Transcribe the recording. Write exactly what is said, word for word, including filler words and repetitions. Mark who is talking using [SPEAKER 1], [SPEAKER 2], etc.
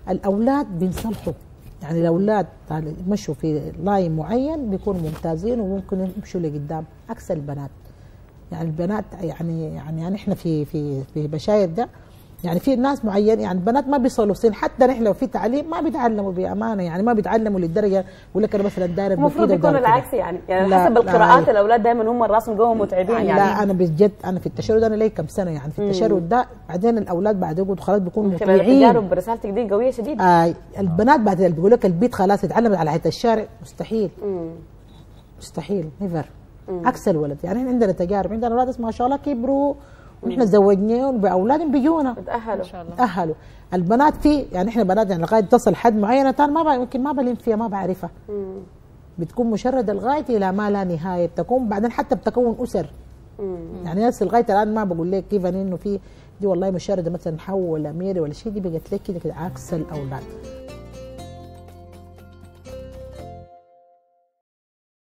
[SPEAKER 1] الاولاد بينصلحوا، يعني الاولاد يمشوا في لاين معين بيكونوا ممتازين وممكن يمشوا لقدام عكس البنات. يعني البنات يعني يعني, يعني احنا في في في بشاير ده يعني في ناس معين، يعني البنات ما بيصلوا سن، حتى نحن لو في تعليم ما بيتعلموا بامانه، يعني ما بيتعلموا للدرجه يقول لك انا مثلا دايره
[SPEAKER 2] المفروض يكون العكس، يعني يعني حسب القراءات الأولاد دايما هم راسهم جوهم متعبين. يعني
[SPEAKER 1] لا انا بجد انا في التشرد انا لي كم سنه يعني في التشرد ده، بعدين الاولاد بعد يقعدوا خلاص بيكونوا مطيعين.
[SPEAKER 2] التجارب برسالتك دي قويه شديده.
[SPEAKER 1] آه البنات بعد بيقول لك البيت خلاص اتعلمت على حته الشارع، مستحيل مم. مستحيل نيفر. عكس الولد، يعني احنا عندنا تجارب، عندنا اولاد ما شاء الله كبروا ونحن زوجناهم باولادهم بيجونا
[SPEAKER 2] تاهلوا ان شاء الله.
[SPEAKER 1] تاهلوا. البنات في يعني احنا بنات يعني لغايه تصل حد معينه ثاني ما يمكن ما بلين فيها ما بعرفها. مم. بتكون مشرده لغايه الى ما لا نهايه، بتكون بعدين حتى بتكون اسر. مم. يعني ناس لغايه الان ما بقول لك كيف انه في دي والله مشرده مثلا حو ولا ميري ولا شيء، دي بقت لك كده عكس الاولاد.